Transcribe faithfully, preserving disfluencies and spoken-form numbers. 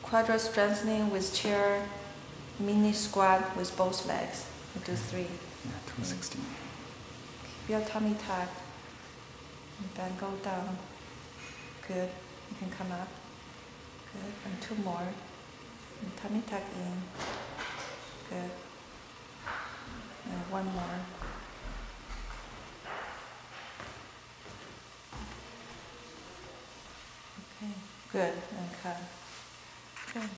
quadri strengthening with chair, mini squat with both legs. We'll do three. Yeah, two sixteen. Keep your tummy tucked. And then go down. Good. You can come up. Good. And two more. And tummy tuck in. Good. And one more. Okay. Good. And cut. Good.